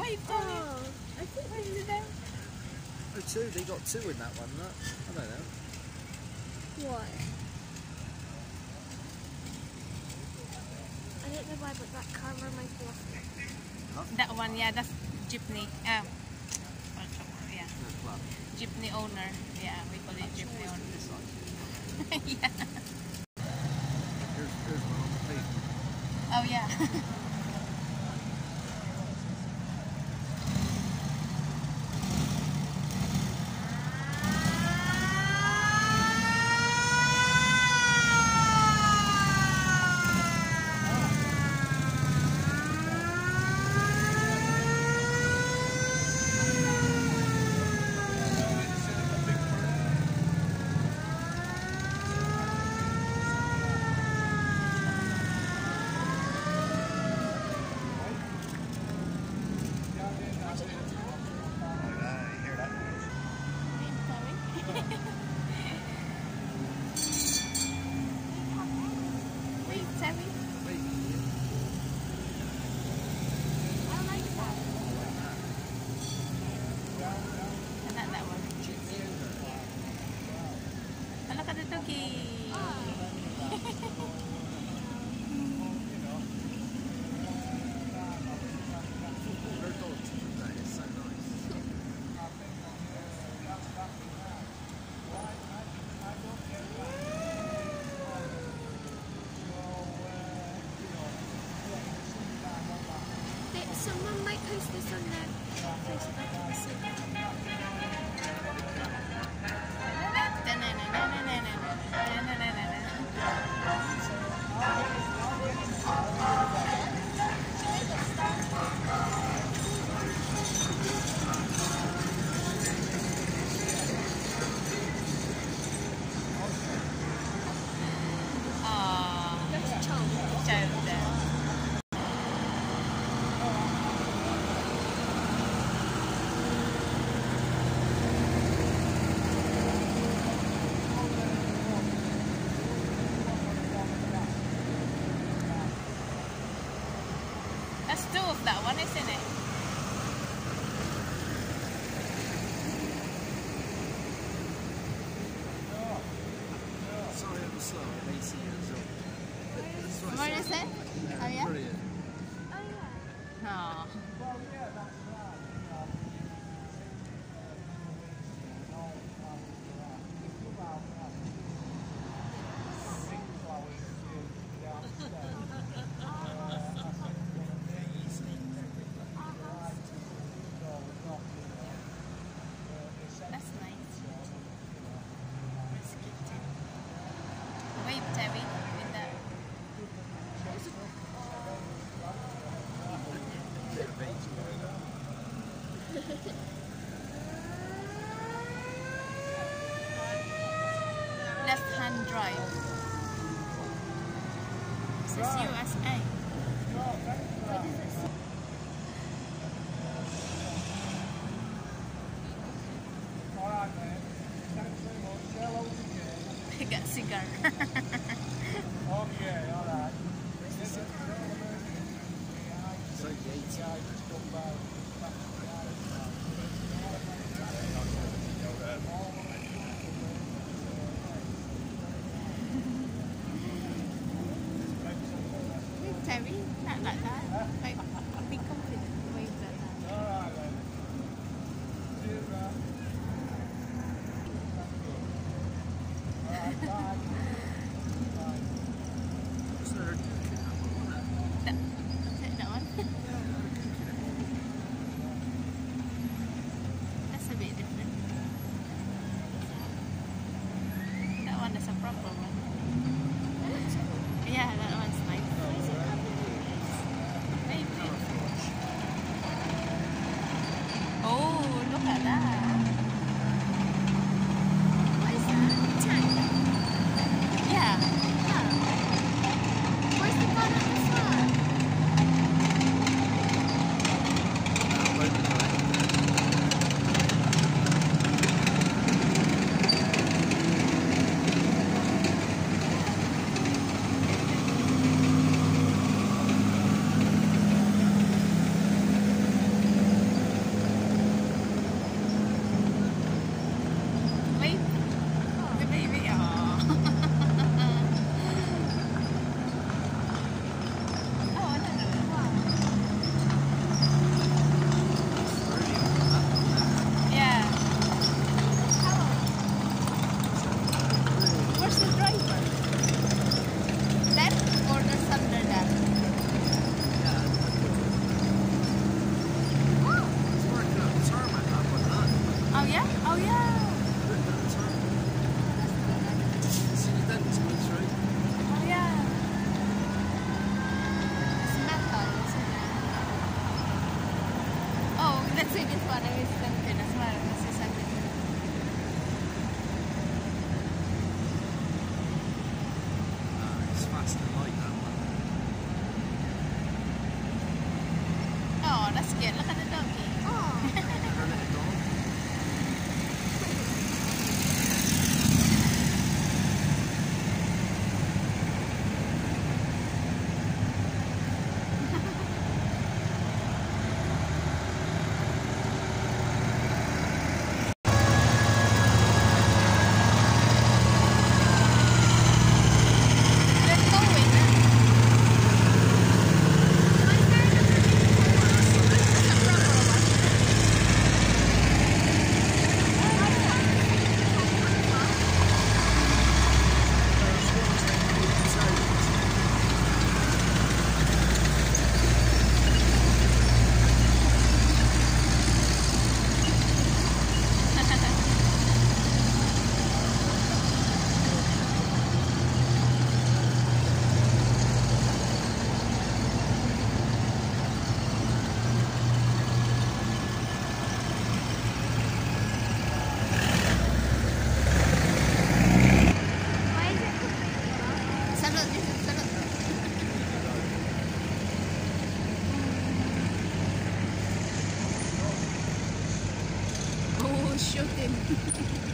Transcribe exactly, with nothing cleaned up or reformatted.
wave, Tony. Oh, I think Wave to them. Oh, two. They got two in that one. Look. I don't know. what? I don't know why, but that car reminds me of it. Huh? That one, yeah, that's jeepney. Um, yeah. Jeepney owner. Yeah, we call it jeepney owner. Yeah. Here's, here's one on the pavement. Oh, yeah. Look at the doggy. Someone might post this on their Facebook and see. That's two of that one, isn't it? Sorry, I'm slow. I'm eighty years old. What is it? Oh, yeah? Brilliant. Oh, yeah. Oh. That's nice. Wave, Terry, with that. Left hand drive. It says U S A. What does it say? I got cigar. Okay, alright. It's like the eighty. Terry, not like that. Like, be confident. Wave like that. Alright then. Cheers, man. Alright, bye. Bye. Was there a cook in that one, wasn't That, that's it, that one. That's a bit different. That one is a proper one. Yeah, that one's nice. Maybe. yeah? Oh yeah. See the dentist went through. Oh yeah. It's metal, isn't it? Oh, let's say this one is tempted as well. This is something. Uh, it's faster like that one. Oh, that's cute. Look at the doggy. Oh. Her little dog. Let's go with her. Why is it called? Salute, Jason, salute. Oh, shoot him.